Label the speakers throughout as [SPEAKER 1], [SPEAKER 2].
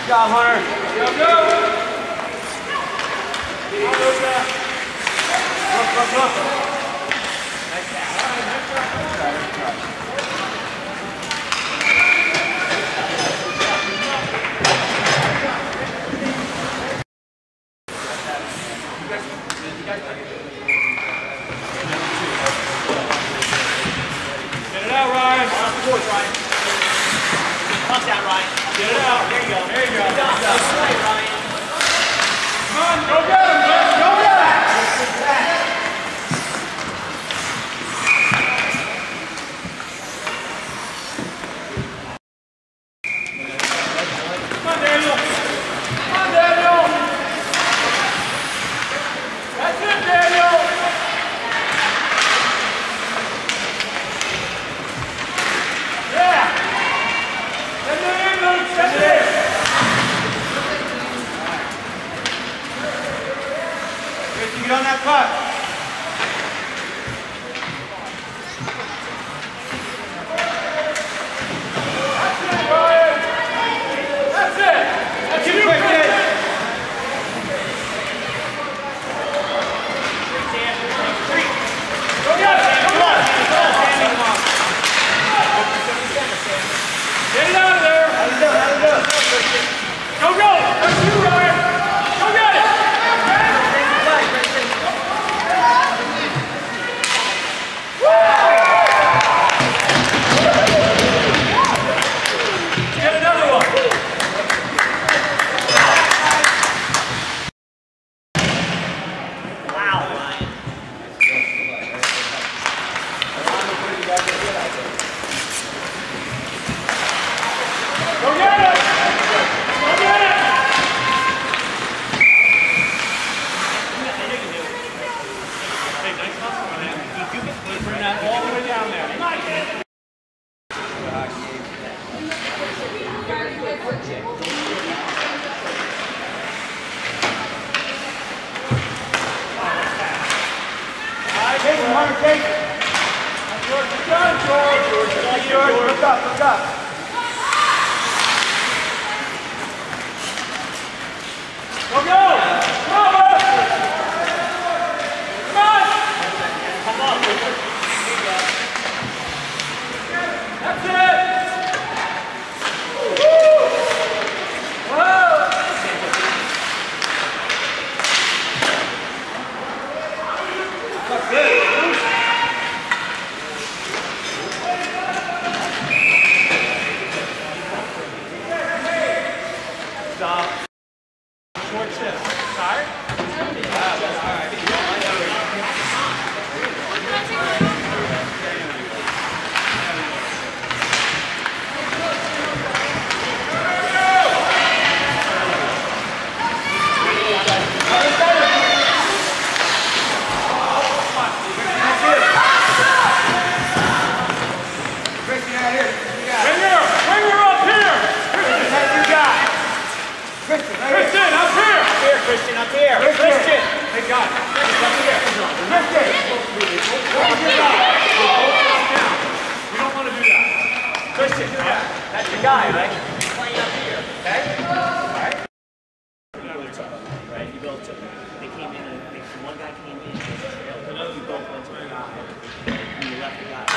[SPEAKER 1] Good job, Hunter. Go, go. Look. Nice pass. Nice try. Get it out, Ryan. Off the boards, Ryan. Punch that, Ryan. Get it out. There you go. There you go. Good job. Nice play, Ryan. Come on. Go get him, man. Go get him. Come on, Daniel. Come on, Daniel. That's it, Daniel. Yeah. Send it in, Luke. Send it in. Christy, get on that puck. That's it, Ryan. That's it. That's you, Christy. Go get it. Come on. Get it out of there. How you doing? Go, go. That's you, Ryan. Go get it. Get another one. Wow, Ryan. Go get it! Go get it! Hey, nice hustle, man. You can bring that all the way down there. Take it, Hunter, take it. That's yours. Good job, George. That's yours. Look up, look up. Go, go! Come on, bud! Come on! Come on, Richard. That's it! Woo! Whoa! That's good. Stop. Short shift. Tired? That's all right. Christian, up here. Christian. Hey, God. Christian, up here. Christian. You don't want to do that. Christian, that's your guy, right? He's playing up here, okay? All right. Right, you built to. They came in, one guy came in, you both went to the guy, and you left the guy.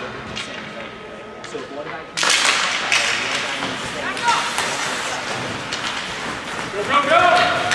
[SPEAKER 1] So if one guy came in, the other guy needs to stay. Go, go, go!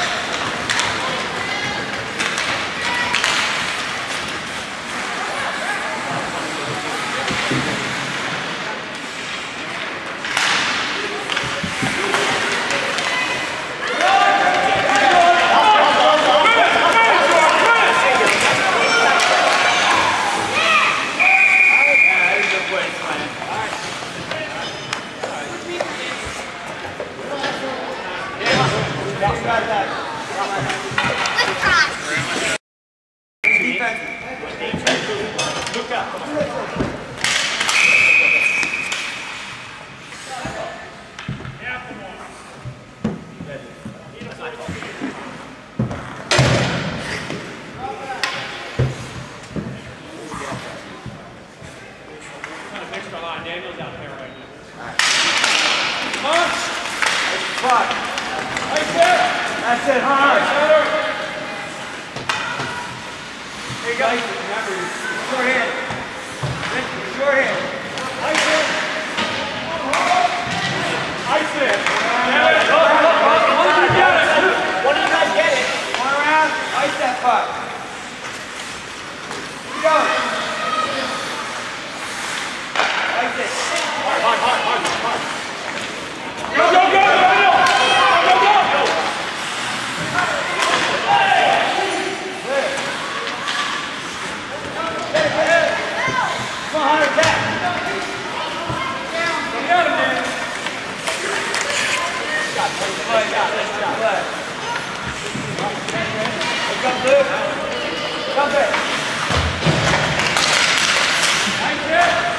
[SPEAKER 1] Daniel's out there right now. Punch! Five. That's it, hard. There you go. Remember, short hand. Short hand. Ice it. Ice it. One of you guys get it. One around. Ice that puck. Keep going. Ice it. Hard. Go, go, go! Come on, Hunter, back. Go get him, man. Let's shot. Come, Luke. Come back. Nice hit.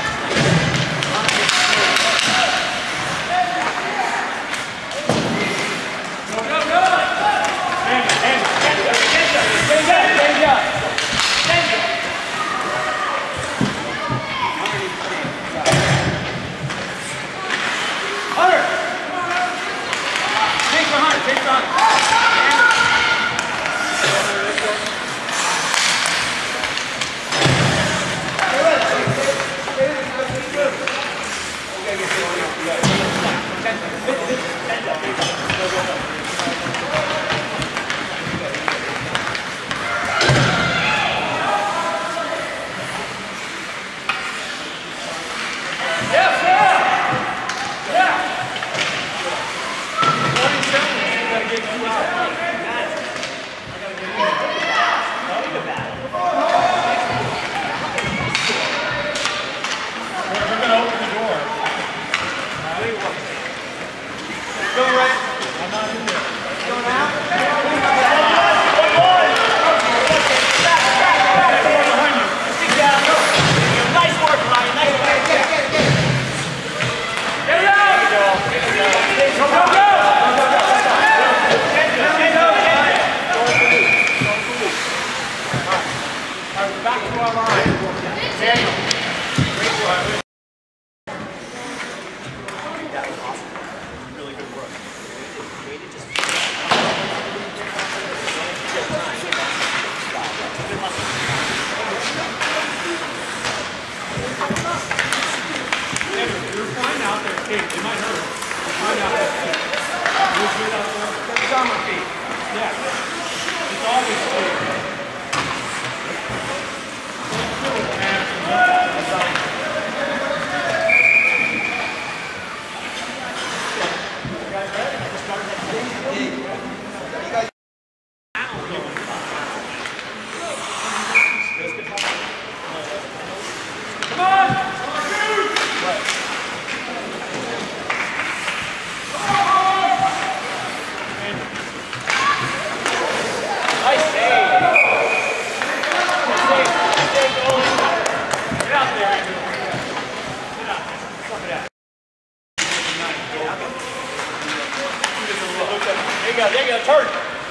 [SPEAKER 1] There you go, turn.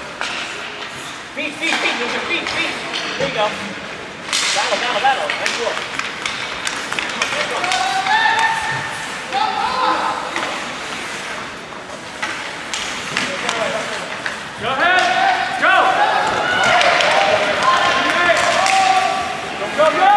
[SPEAKER 1] Feet. Use your feet. There you go. Battle. Nice work. Go ahead. Go. Go.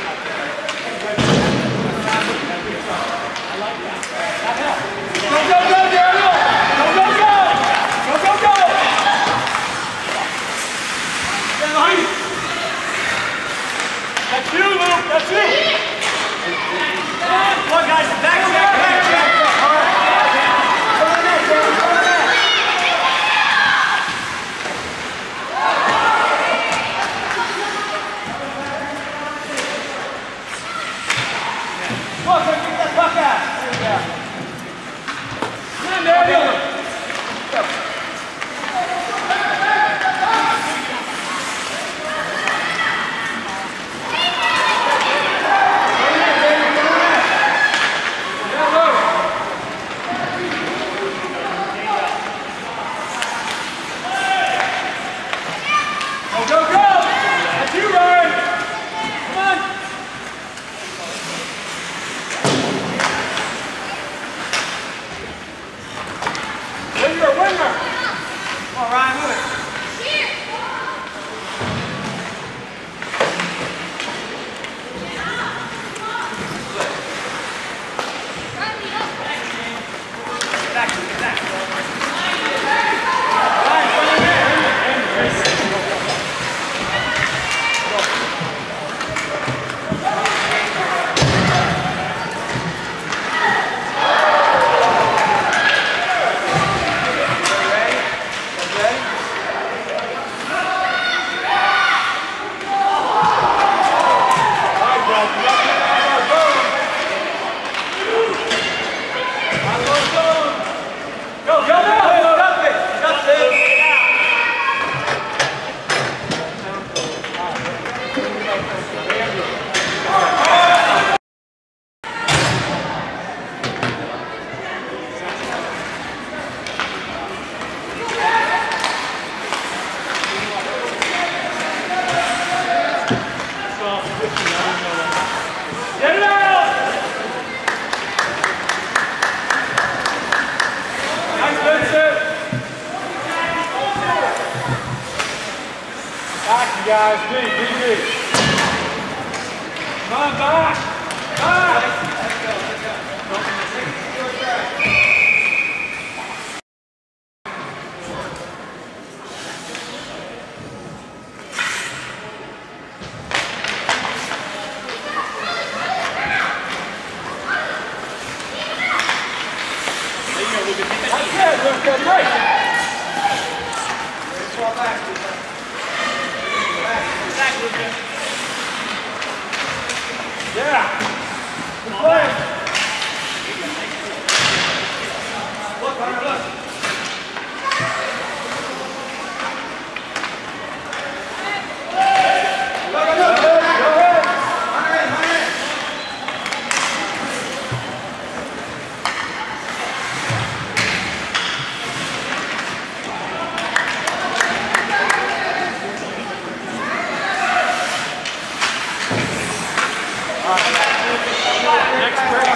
[SPEAKER 1] That's you, Luke. That's you. Come on, guys. Back. All right. Go on that, Jerry. Go on that. Come on, get that puck out. There you go. Come on, Daniel. Guys, D. Come on, back! That's it, Luke, good break! Swap back, yeah. Good play. Look, Hunter, look. Next break.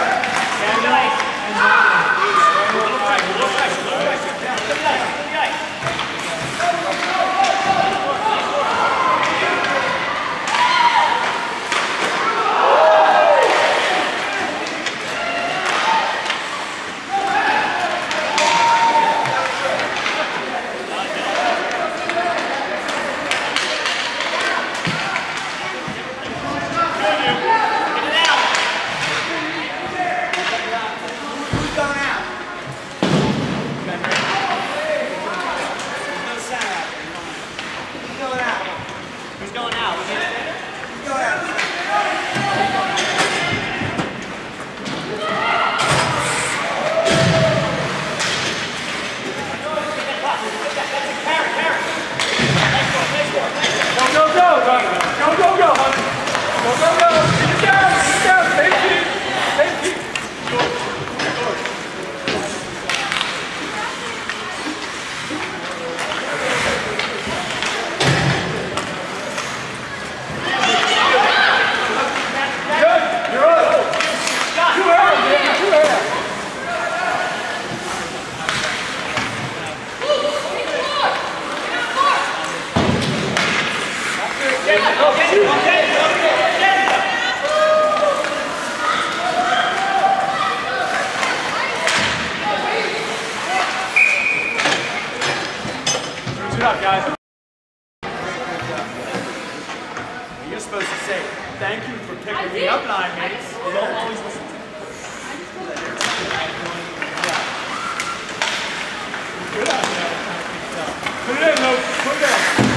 [SPEAKER 1] Don't lie, mates. Don't always listen to me. Good on you. Put it in, Luke. Put it in.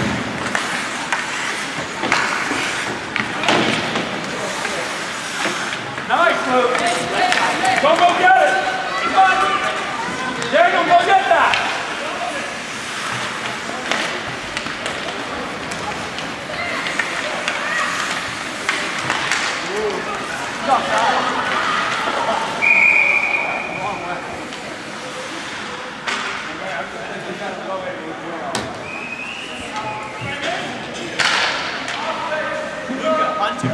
[SPEAKER 1] Nice, Luke. Go get it. Come on. Daniel, go get that. Stop that. Long way. Luka, Hunter.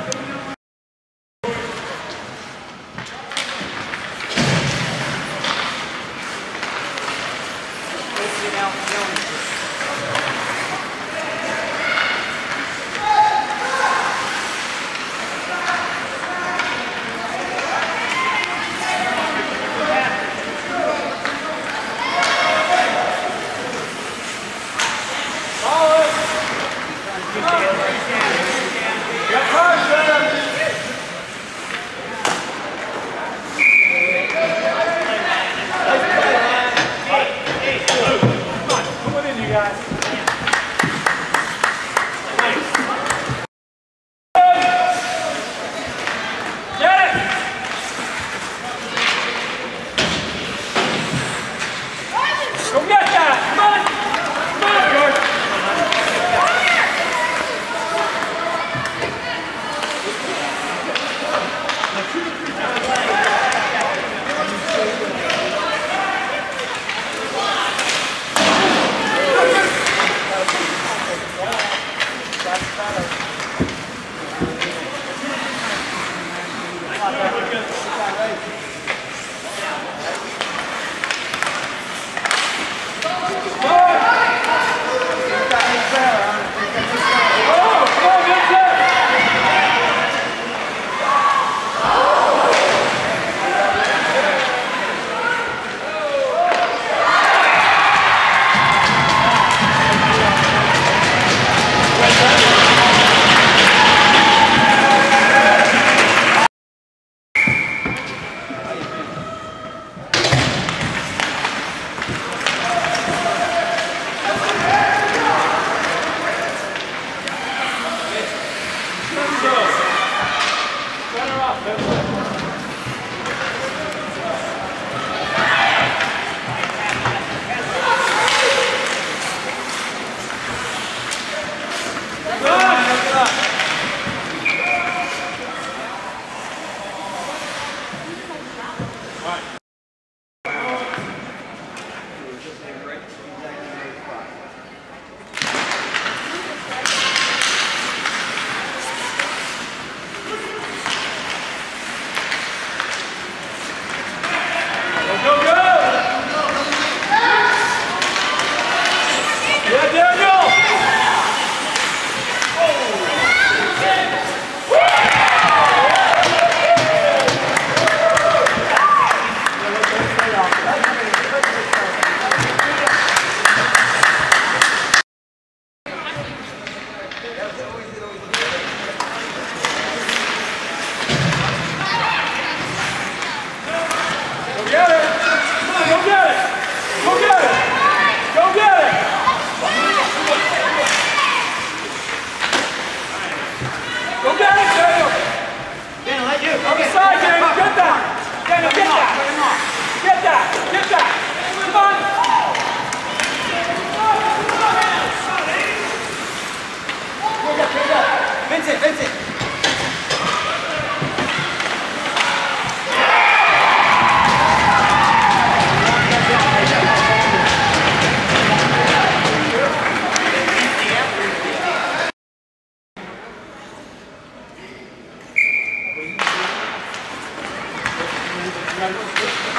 [SPEAKER 2] Gracias.